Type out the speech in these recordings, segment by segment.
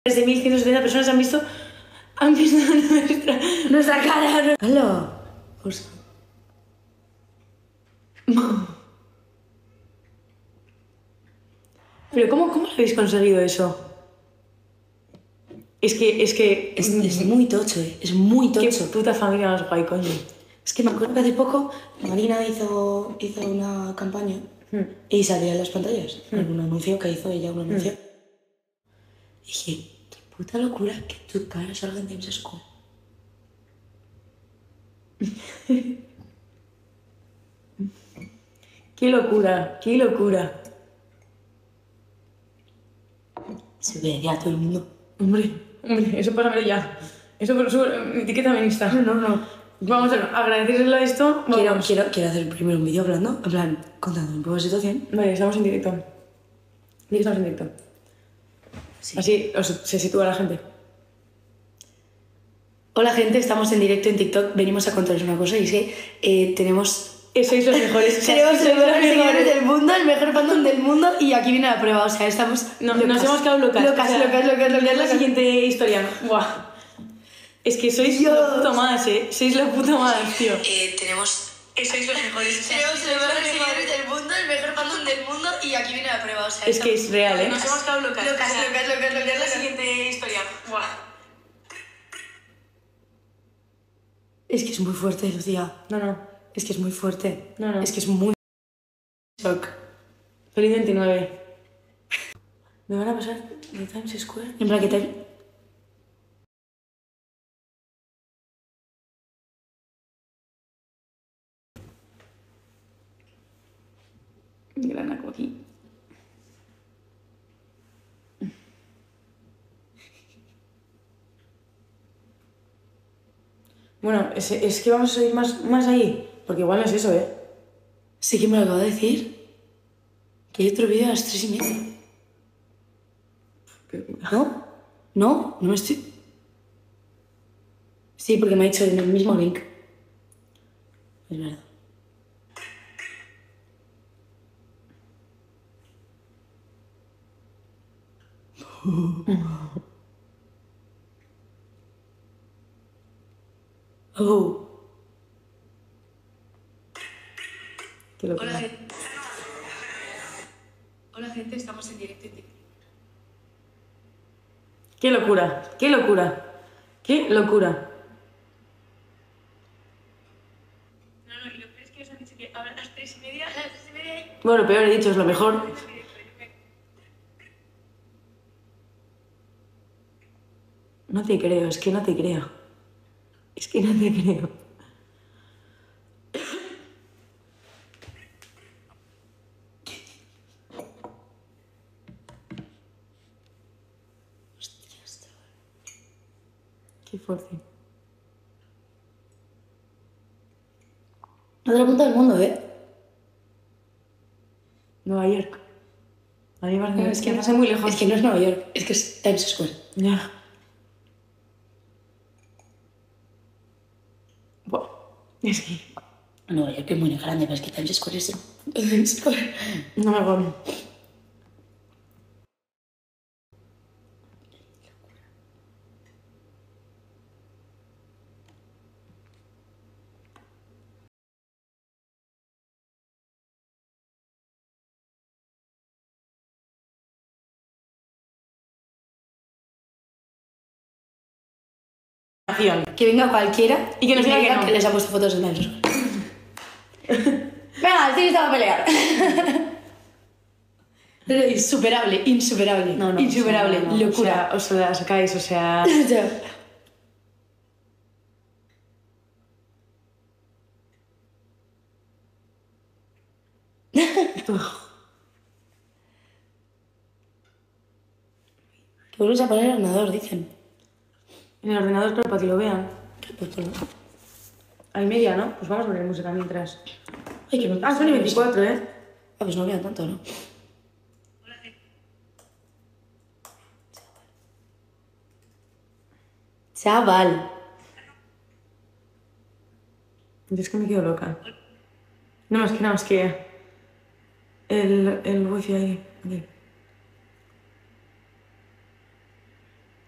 De 1170 personas han visto nuestra cara. ¡Hala! Pues... Pero ¿cómo lo habéis conseguido eso? Es muy tocho, es muy tocho. Qué puta familia más guay, coño. Es que me acuerdo que hace poco Marina hizo una campaña y salía en las pantallas un anuncio que hizo ella, un anuncio. Y dije, qué puta locura que tu cara salga en Times Square. Qué locura, qué locura. Se veía a todo el mundo. Hombre, eso pásamelo ya. Eso etiqueta en Insta. No. Vamos a agradecerle a esto. Quiero hacer primero un vídeo hablando, en plan, contando un poco la situación. Vale, estamos en directo. Di que estamos en directo. Sí. Así se sitúa la gente. Hola gente, estamos en directo en TikTok. Venimos a contaros una cosa y es que tenemos... Sois los mejores. Tenemos los mejores seguidores del mundo, el mejor fandom del mundo y aquí viene la prueba, o sea, estamos Nos hemos quedado locas. Locas. Mirad la siguiente historia. Buah. Es que sois lo puto más, Sois lo puto más, tío. Tenemos... Sois los mejores. Tenemos los mejores seguidores del mundo, el mejor fandom del mundo y aquí viene la prueba, o sea... Es que es real, Nos hemos quedado locas. Mirad la siguiente historia. Buah. Es que es muy fuerte, Lucía. No. Es que es muy fuerte. No. Es que es muy... shock. Feliz 29. ¿Me van a pasar de Times Square? En plan que te... Granaco aquí. Bueno, es que vamos a ir más ahí. Porque igual no es eso, Sí que me lo acabo de decir. Que hay otro vídeo a las 3:30. No me estoy... Sí, porque me ha dicho en el mismo link. Es verdad. Oh. Qué locura. Hola gente, estamos en directo en TikTok. Qué locura. No, y lo peor es que os han dicho que a las 3:30, Bueno, peor he dicho, es lo mejor. No te creo, es que no te creo. Hostias, chaval. Qué fuerte. Otra punta del mundo, Nueva York. A mí me es que me pasa muy lejos. Es que no es Nueva York, es que es Times Square. Ya. Buah. Es que... Nueva York es muy grande, pero es que Times Square es Times Square. No me acuerdo. Que venga cualquiera Y que nos diga que no. que les ha puesto fotos en Times Square. Venga, sí, estaba a pelear. Pero insuperable. Insuperable. Locura. O sea, os la sacáis, o sea... Que vuelves a poner el ordenador, dicen. En el ordenador, pero para que lo vean. Pues ponlo. Hay media, ¿no? Pues vamos a poner música mientras. Ay, que no. Son y 24, Ah, pues no vean tanto, ¿no? Chaval. Yo es que me quedo loca. No, más que... El wifi ahí. Aquí.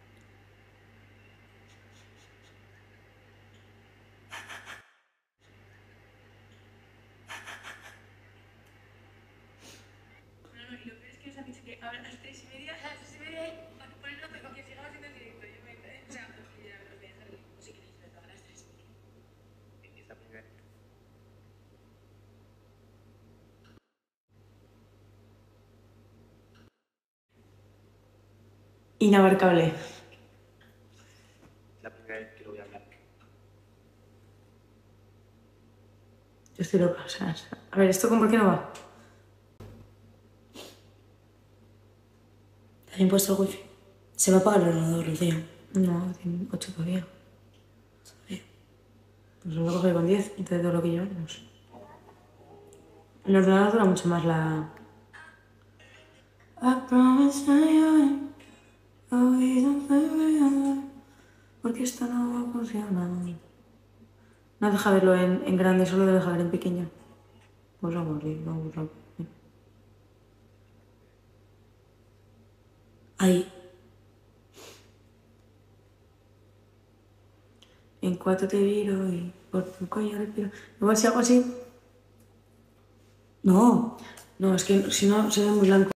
a las 3:30, a las 3:30, poner nota con que sigamos haciendo el directo. Yo me, o sea, ya los voy a dejar el si queréis, pero a las 3. Empieza primero. Inabarcable. Es la primera vez que lo voy a hablar. Yo estoy loca, o sea, a ver, ¿esto con por qué no va? ¿Te has impuesto el wifi? Se va a apagar el ordenador, Lucía. No, tiene 8 todavía. Sabía. Pues lo voy a coger con 10 y te doy todo lo que llevamos. El ordenador dura mucho más la... I promise you, porque esto no funciona. No deja verlo en grande, solo deja ver en pequeño. Pues vamos rápido. Ahí. En 4 te viro y por tu cuello respiro. Igual si hago así... No. No, es que si no se ve muy blanco.